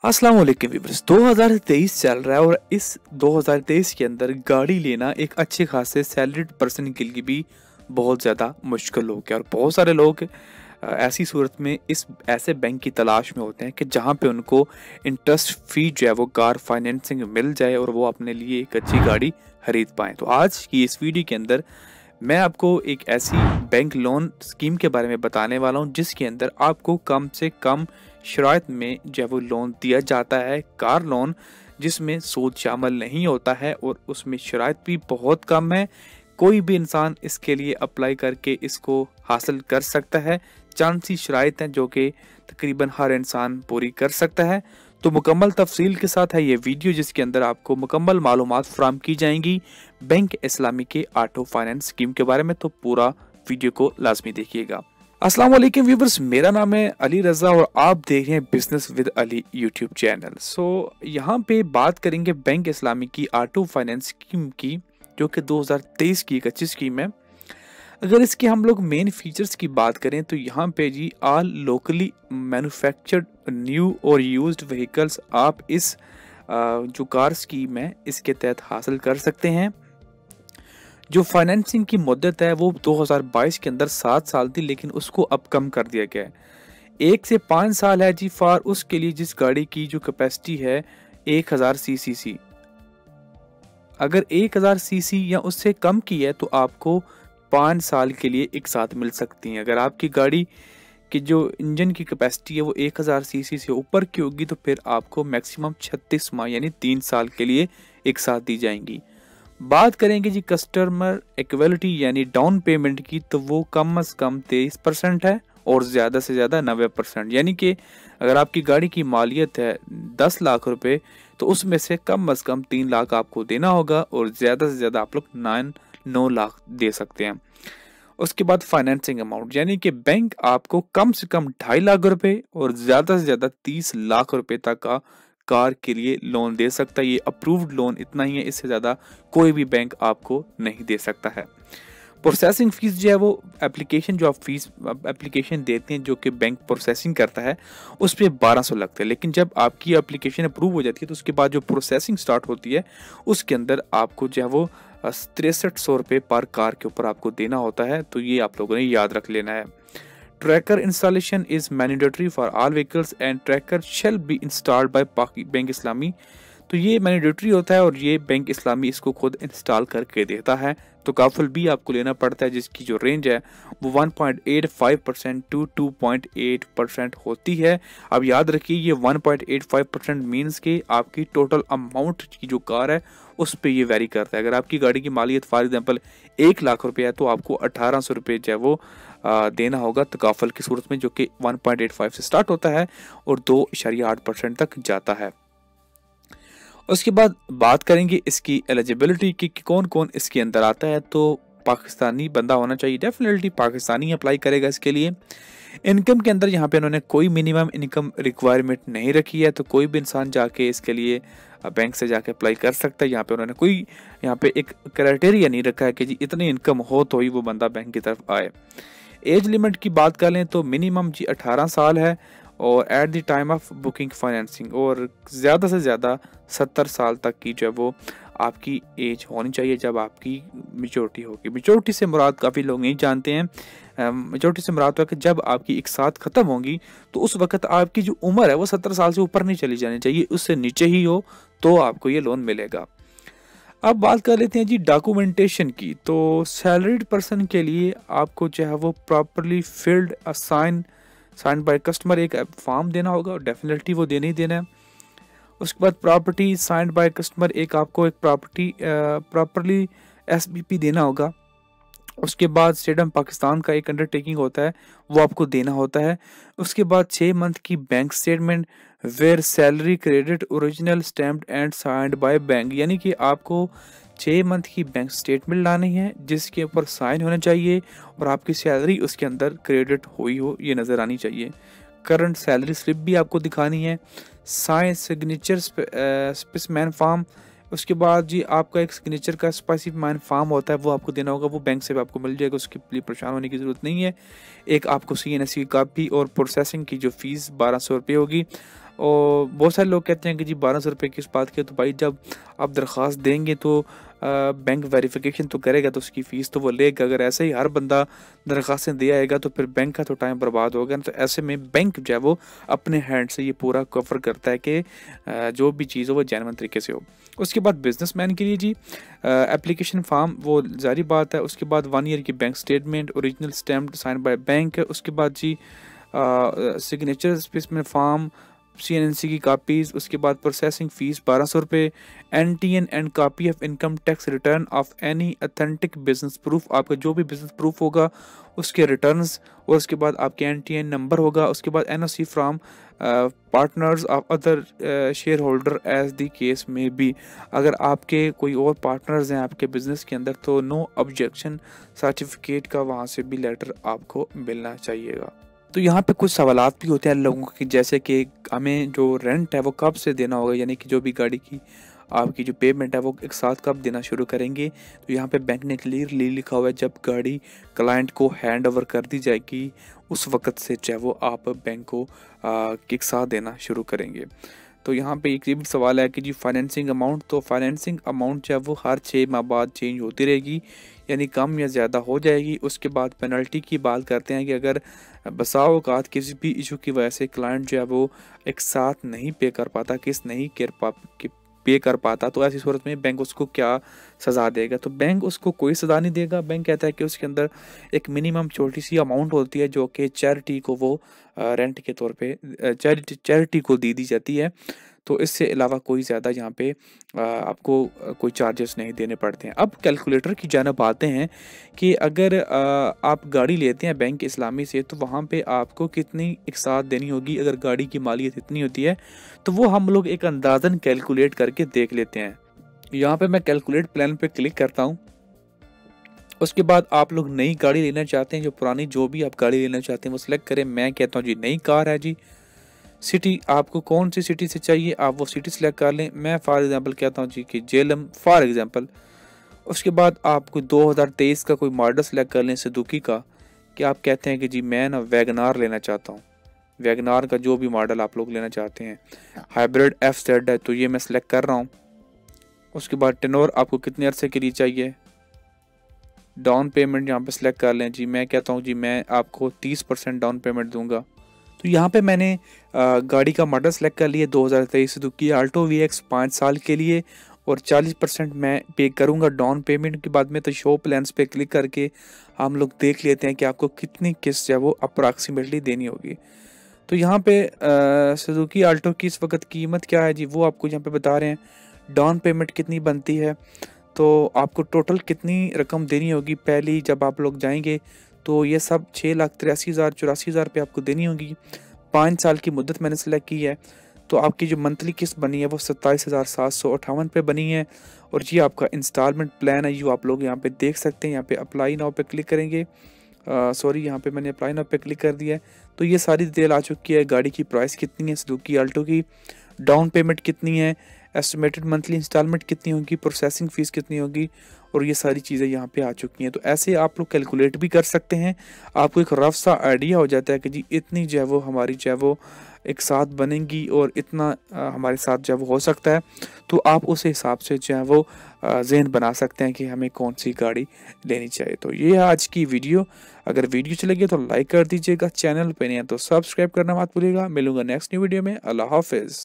अस्सलाम वालेकुम व्यूअर्स। 2023 चल रहा है और इस 2023 के अंदर गाड़ी लेना एक अच्छे खासे सैलरीड पर्सन के लिए भी बहुत ज़्यादा मुश्किल हो गया और बहुत सारे लोग ऐसी सूरत में इस ऐसे बैंक की तलाश में होते हैं कि जहां पे उनको इंटरेस्ट फ्री जो है वो कार फाइनेंसिंग मिल जाए और वो अपने लिए एक अच्छी गाड़ी खरीद पाएँ। तो आज की इस वीडियो के अंदर मैं आपको एक ऐसी बैंक लोन स्कीम के बारे में बताने वाला हूं जिसके अंदर आपको कम से कम शराइत में जो है वो लोन दिया जाता है, कार लोन, जिसमें सूद शामिल नहीं होता है और उसमें शराइत भी बहुत कम है। कोई भी इंसान इसके लिए अप्लाई करके इसको हासिल कर सकता है। चंद सी शराइत हैं जो कि तकरीबन हर इंसान पूरी कर सकता है। तो मुकम्मल तफसील के साथ है ये वीडियो जिसके अंदर आपको मुकम्मल मालूमात फराहम की जाएंगी बैंक इस्लामी के ऑटो फाइनेंस स्कीम के बारे में। तो पूरा वीडियो को लाजमी देखिएगा। अस्सलाम वालेकुम व्यूअर्स, मेरा नाम है अली रज़ा और आप देख रहे हैं business with Ali YouTube channel. यहाँ पे बात करेंगे बैंक इस्लामी की ऑटो फाइनेंस स्कीम की, जो कि 2023 की एक अच्छी स्कीम है। अगर इसके हम लोग मेन फीचर्स की बात करें तो यहाँ पे जी ऑल लोकली मैन्युफैक्चर्ड न्यू और यूज्ड व्हीकल्स आप इस जो कार स्कीम है इसके तहत हासिल कर सकते हैं। जो फाइनेंसिंग की मुद्दत है वो 2022 के अंदर 7 साल थी, लेकिन उसको अब कम कर दिया गया है। 1 से 5 साल है जी फॉर उसके लिए जिस गाड़ी की जो कैपेसिटी है 1000 सीसी। अगर 1000 सीसी या उससे कम की है तो आपको 5 साल के लिए एक साथ मिल सकती हैं। अगर आपकी गाड़ी की जो इंजन की कैपेसिटी है वो 1000 सीसी से ऊपर की होगी तो फिर आपको मैक्सिमम 36 माह यानी 3 साल के लिए एक साथ दी जाएंगी। बात करेंगे जी कस्टमर इक्वलिटी यानी डाउन पेमेंट की, तो वो कम से कम 23% है और ज़्यादा से ज़्यादा 90%। यानी कि अगर आपकी गाड़ी की मालियत है 10 लाख रुपए तो उसमें से कम 3 लाख आपको देना होगा और ज़्यादा से ज़्यादा आप लोग 9 लाख दे सकते हैं। उसके बाद फाइनेंसिंग अमाउंट यानी कि बैंक आपको कम से कम 2.5 लाख रुपए और ज़्यादा से ज़्यादा 30 लाख रुपए तक का कार के लिए लोन दे सकता है। ये अप्रूव्ड लोन इतना ही है, इससे ज़्यादा कोई भी बैंक आपको नहीं दे सकता है। प्रोसेसिंग फीस जो है वो एप्लीकेशन जो आप फीस एप्लीकेशन देते हैं जो कि बैंक प्रोसेसिंग करता है उस पर 1200 लगता है, लेकिन जब आपकी एप्लीकेशन अप्रूव हो जाती है तो उसके बाद जो प्रोसेसिंग स्टार्ट होती है उसके अंदर आपको जो है वो 6300 रुपये पर कार के ऊपर आपको देना होता है। तो ये आप लोगों ने याद रख लेना है। Tracker installation is mandatory for all vehicles and tracker shall be installed by bank Islami. तो ये मैंडेटरी होता है और ये बैंक इस्लामी इसको खुद इंस्टॉल करके देता है। तो काफिल भी आपको लेना पड़ता है जिसकी जो रेंज है वो 1.85% टू 2.8% होती है। अब याद रखिए ये 1.85% मीन्स कि आपकी टोटल अमाउंट की जो कार है उस पर ये वेरी करता है। अगर आपकी गाड़ी की मालियत फॉर एग्जाम्पल 1 लाख रुपये है तो आपको 1800 रुपये जो है वो देना होगा तकाफल की सूरत में, जो कि 1.85 से स्टार्ट होता है और 2.8% तक जाता है। उसके बाद बात करेंगे इसकी एलिजिबिलिटी की कि कौन कौन इसके अंदर आता है। तो पाकिस्तानी बंदा होना चाहिए, डेफिनेटली पाकिस्तानी अप्लाई करेगा इसके लिए। इनकम के अंदर यहाँ पे उन्होंने कोई मिनिमम इनकम रिक्वायरमेंट नहीं रखी है, तो कोई भी इंसान जाके इसके लिए बैंक से जाके अप्लाई कर सकता है। यहाँ पे उन्होंने कोई यहाँ पे एक क्राइटेरिया नहीं रखा है कि जी इतनी इनकम हो तो ही वो बंदा बैंक की तरफ आए। एज लिमिट की बात कर लें तो मिनिमम जी 18 साल है और at the time of booking financing, और ज़्यादा से ज़्यादा 70 साल तक की जो है वो आपकी एज होनी चाहिए जब आपकी मेचोरिटी होगी। मेचोरिटी से मुराद काफ़ी लोग नहीं जानते हैं। मेचोरिटी से मुराद है कि जब आपकी एक साथ ख़त्म होगी तो उस वक्त आपकी जो उम्र है वो 70 साल से ऊपर नहीं चली जानी चाहिए, उससे नीचे ही हो तो आपको ये लोन मिलेगा। अब बात कर लेते हैं जी डॉक्यूमेंटेशन की। तो सैलरीड पर्सन के लिए आपको जो है वो properly filled sign by customer एक फॉर्म देना होगा और डेफिनेटली वो देना ही देना है। उसके बाद प्रॉपर्टी साइंड बाय कस्टमर एक आपको एक प्रॉपरली SBP देना होगा। उसके बाद स्टेट ऑफ पाकिस्तान का एक अंडरटेकिंग होता है वो आपको देना होता है। उसके बाद 6 मंथ की bank statement where salary credit original stamped and signed by bank, यानी कि आपको 6 मंथ की बैंक स्टेटमेंट लानी है जिसके ऊपर साइन होना चाहिए और आपकी सैलरी उसके अंदर क्रेडिट हुई हो ये नज़र आनी चाहिए। करंट सैलरी स्लिप भी आपको दिखानी है। साइन सिग्नेचर स्पेसिमेन फॉर्म, उसके बाद जी आपका एक सिग्नेचर का स्पेसिफिक फॉर्म होता है वो आपको देना होगा, वो बैंक से भी आपको मिल जाएगा, उसके लिए परेशान होने की ज़रूरत नहीं है। एक आपको CNSE की कापी और प्रोसेसिंग की जो फ़ीस 1200 रुपये होगी। और बहुत सारे लोग कहते हैं कि जी 1200 रुपये किस बात के, तो भाई जब आप दरख्वास्त देंगे तो बैंक वेरिफिकेशन तो करेगा, तो उसकी फ़ीस तो वो लेगा। अगर ऐसे ही हर बंदा दरख्वास्तें दे आएगा तो फिर बैंक का तो टाइम बर्बाद होगा ना। तो ऐसे में बैंक जो है वो अपने हैंड से ये पूरा कवर करता है कि जो भी चीज़ हो वो जेन्युइन तरीके से हो। उसके बाद बिजनेसमैन के लिए जी एप्लीकेशन फॉर्म, वो जारी बात है। उसके बाद 1 ईयर की bank statement original stamped sign by bank. उसके बाद जी सिग्नेचर स्पेसिमेन फॉर्म, CNNC की कापीज़। उसके बाद प्रोसेसिंग फ़ीस 1200 रुपये। NTN and copy of income tax return of any authentic business proof, आपका जो भी बिजनेस प्रूफ होगा उसके रिटर्न्स। और उसके बाद आपके NTN नंबर होगा। उसके बाद NOC from partners of other share holder as the case में भी, अगर आपके कोई और पार्टनर्स हैं आपके बिजनेस के अंदर तो नो ऑब्जेक्शन सर्टिफिकेट का वहाँ से भी लेटर आपको मिलना चाहिएगा। तो यहाँ पे कुछ सवालात भी होते हैं लोगों के, जैसे कि हमें जो रेंट है वो कब से देना होगा, यानी कि जो भी गाड़ी की आपकी जो पेमेंट है वो एक साथ कब देना शुरू करेंगे। तो यहाँ पे बैंक ने क्लियरली लिखा हुआ है जब गाड़ी क्लाइंट को हैंड ओवर कर दी जाएगी उस वक़्त से चाहे वो आप बैंक को एक साथ देना शुरू करेंगे। तो यहाँ पे एक ये भी सवाल है कि जी फाइनेंसिंग अमाउंट, तो फाइनेंसिंग अमाउंट जो है वो हर 6 माह बाद चेंज होती रहेगी, यानी कम या ज़्यादा हो जाएगी। उसके बाद पेनल्टी की बात करते हैं कि अगर बसा औकात किसी भी इशू की वजह से क्लाइंट जो है वो एक साथ नहीं पे कर पाता, किस्त नहीं पे कर पाता, तो ऐसी सूरत में बैंक उसको क्या सज़ा देगा। तो बैंक उसको कोई सज़ा नहीं देगा। बैंक कहता है कि उसके अंदर एक मिनिमम छोटी सी अमाउंट होती है जो कि चैरिटी को वो रेंट के तौर पे चैरिटी को दी जाती है। तो इससे अलावा कोई ज़्यादा यहाँ पे आपको कोई चार्जेस नहीं देने पड़ते हैं। अब कैलकुलेटर की जानिब आते हैं कि अगर आप गाड़ी लेते हैं बैंक इस्लामी से तो वहाँ पे आपको कितनी एक साथ देनी होगी। अगर गाड़ी की मालियत इतनी होती है तो वो हम लोग एक अंदाज़न कैलकुलेट करके देख लेते हैं। यहाँ पे मैं कैलकुलेट प्लान पे क्लिक करता हूँ। उसके बाद आप लोग नई गाड़ी लेना चाहते हैं, जो पुरानी जो भी आप गाड़ी लेना चाहते हैं वो सिलेक्ट करें। मैं कहता हूँ जी नई कार है जी। सिटी, आपको कौन सी सिटी से चाहिए आप वो सिटी सेलेक्ट कर लें। मैं फॉर एग्जांपल कहता हूँ जी कि जेलम फॉर एग्जांपल। उसके बाद आपको 2023 का कोई मॉडल सेलेक्ट कर लें सुजुकी का, कि आप कहते हैं कि जी मैं ना वैगनार लेना चाहता हूँ। वैगनार का जो भी मॉडल आप लोग लेना चाहते हैं, हाइब्रिड FZ है तो ये मैं सेलेक्ट कर रहा हूँ। उसके बाद टेनोर आपको कितने अरसे के लिए चाहिए, डाउन पेमेंट यहाँ पे सेलेक्ट कर लें जी। मैं कहता हूँ जी मैं आपको 30% डाउन पेमेंट दूंगा। तो यहाँ पे मैंने गाड़ी का मॉडल सेलेक्ट कर लिया 2023 सुजुकी आल्टो VX 5 साल के लिए, और 40% मैं पे करूँगा डाउन पेमेंट के बाद में। तो शो प्लान्स पे क्लिक करके हम लोग देख लेते हैं कि आपको कितनी किस्त है वो अप्रॉक्सीमेटली देनी होगी। तो यहाँ पे सुजुकी आल्टो की इस वक्त कीमत क्या है जी वो आपको यहाँ पे बता रहे हैं। डाउन पेमेंट कितनी बनती है, तो आपको टोटल कितनी रकम देनी होगी पहली जब आप लोग जाएंगे, तो ये सब 6,83,000 पे आपको देनी होगी। 5 साल की मुद्दत मैंने सेलेक्ट की है। तो आपकी जो मंथली किस्त बनी है वो 27,758 पे बनी है। और ये आपका इंस्टॉलमेंट प्लान है, ये आप लोग यहाँ पे देख सकते हैं। यहाँ पे अप्लाई नाउ पे क्लिक करेंगे, सॉरी यहाँ पे मैंने अप्लाई नाउ पे क्लिक कर दिया है। तो ये सारी डिटेल आ चुकी है। गाड़ी की प्राइस कितनी है सुजुकी आल्टो की, डाउन पेमेंट कितनी है, एस्टिमेटेड मंथली इंस्टॉलमेंट कितनी होगी, प्रोसेसिंग फ़ीस कितनी होगी, और ये सारी चीज़ें यहाँ पे आ चुकी हैं। तो ऐसे आप लोग कैलकुलेट भी कर सकते हैं। आपको एक रफ सा आइडिया हो जाता है कि जी इतनी जो है वो हमारी जो है वो एक साथ बनेंगी और इतना हमारे साथ जो है वो हो सकता है। तो आप उस हिसाब से जो है वो ज़हन बना सकते हैं कि हमें कौन सी गाड़ी लेनी चाहिए। तो ये है आज की वीडियो। अगर वीडियो अच्छी लगी तो लाइक कर दीजिएगा, चैनल पे नहीं है तो सब्सक्राइब करना मत भूलिएगा। मिलूंगा नेक्स्ट न्यू वीडियो में। अल्लाह हाफिज़।